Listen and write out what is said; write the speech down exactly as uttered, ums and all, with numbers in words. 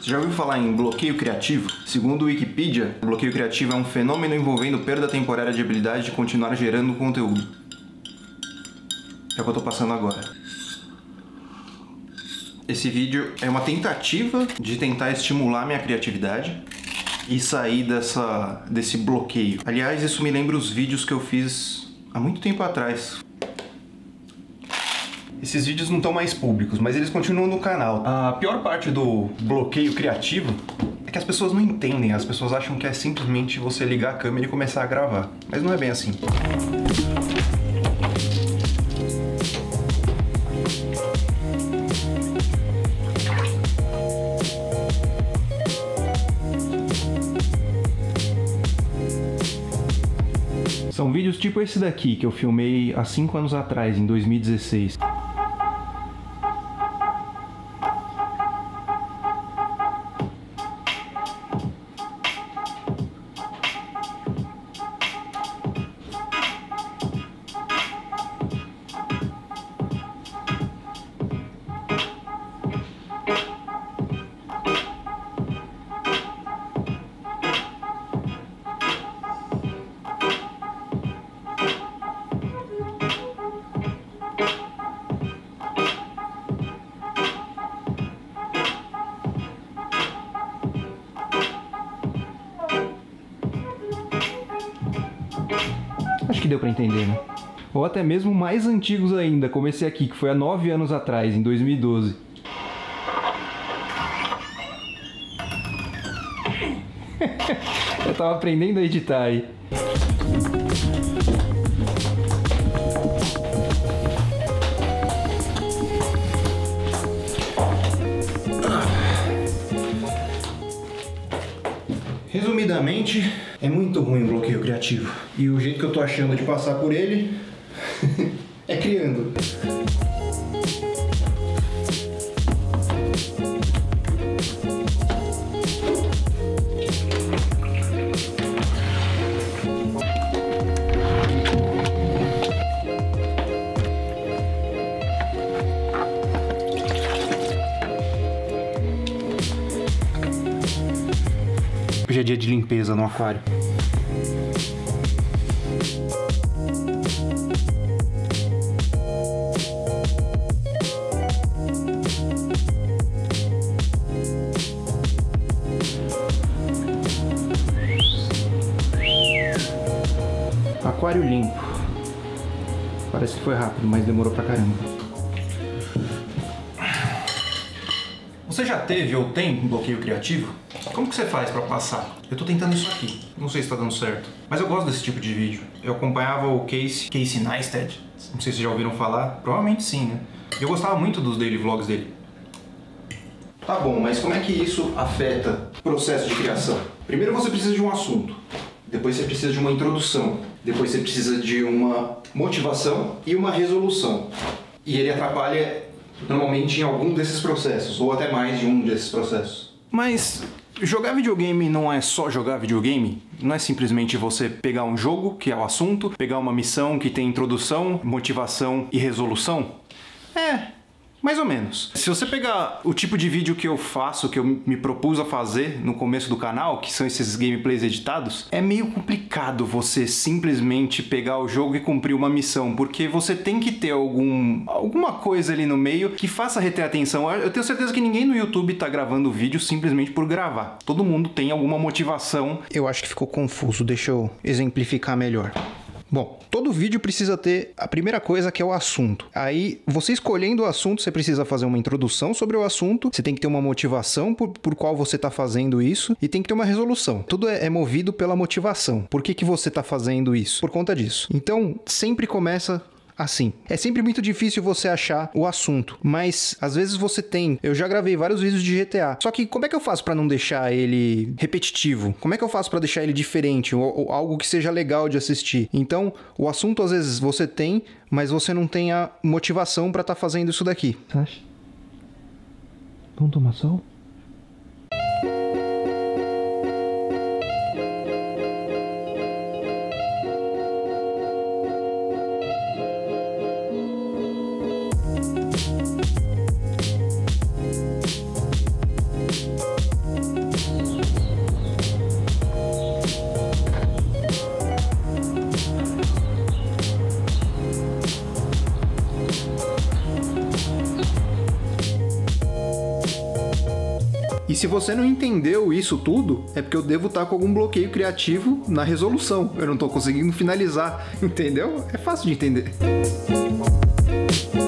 Você já ouviu falar em bloqueio criativo? Segundo o Wikipedia, o bloqueio criativo é um fenômeno envolvendo perda temporária de habilidade de continuar gerando conteúdo. É o que eu tô passando agora. Esse vídeo é uma tentativa de tentar estimular minha criatividade e sair dessa, desse bloqueio. Aliás, isso me lembra os vídeos que eu fiz há muito tempo atrás. Esses vídeos não estão mais públicos, mas eles continuam no canal. A pior parte do bloqueio criativo é que as pessoas não entendem, as pessoas acham que é simplesmente você ligar a câmera e começar a gravar. Mas não é bem assim. São vídeos tipo esse daqui que eu filmei há cinco anos atrás, em dois mil e dezesseis. Acho que deu pra entender, né? Ou até mesmo mais antigos ainda, como esse aqui, que foi há nove anos atrás, em dois mil e doze. Eu tava aprendendo a editar aí. Resumidamente, é muito ruim o bloqueio criativo. E o jeito que eu tô achando de passar por ele é criando. Hoje é dia de limpeza no aquário. Aquário limpo. Parece que foi rápido, mas demorou pra caramba. Você já teve ou tem um bloqueio criativo? Como que você faz pra passar? Eu tô tentando isso aqui, não sei se tá dando certo, mas eu gosto desse tipo de vídeo. Eu acompanhava o Casey, Casey Neistat, não sei se já ouviram falar, provavelmente sim, né? Eu gostava muito dos daily vlogs dele. Tá bom, mas como é que isso afeta o processo de criação? Primeiro você precisa de um assunto, depois você precisa de uma introdução, depois você precisa de uma motivação e uma resolução. E ele atrapalha normalmente em algum desses processos, ou até mais de um desses processos. Mas jogar videogame não é só jogar videogame? Não é simplesmente você pegar um jogo, que é o assunto, pegar uma missão que tem introdução, motivação e resolução? É, mais ou menos. Se você pegar o tipo de vídeo que eu faço, que eu me propus a fazer no começo do canal, que são esses gameplays editados, é meio complicado você simplesmente pegar o jogo e cumprir uma missão, porque você tem que ter algum, alguma coisa ali no meio que faça reter a atenção. Eu tenho certeza que ninguém no YouTube tá gravando vídeo simplesmente por gravar. Todo mundo tem alguma motivação. Eu acho que ficou confuso, deixa eu exemplificar melhor. Bom, todo vídeo precisa ter a primeira coisa, que é o assunto. Aí, você escolhendo o assunto, você precisa fazer uma introdução sobre o assunto, você tem que ter uma motivação por, por qual você está fazendo isso, e tem que ter uma resolução. Tudo é, é movido pela motivação. Por que que você está fazendo isso? Por conta disso. Então, sempre começa assim. É sempre muito difícil você achar o assunto, mas às vezes você tem. Eu já gravei vários vídeos de G T A, só que como é que eu faço pra não deixar ele repetitivo? Como é que eu faço pra deixar ele diferente, ou, ou algo que seja legal de assistir? Então, o assunto às vezes você tem, mas você não tem a motivação pra estar fazendo isso daqui. Você acha? Vamos tomar sol? E se você não entendeu isso tudo, é porque eu devo estar com algum bloqueio criativo na resolução. Eu não estou conseguindo finalizar, entendeu? É fácil de entender.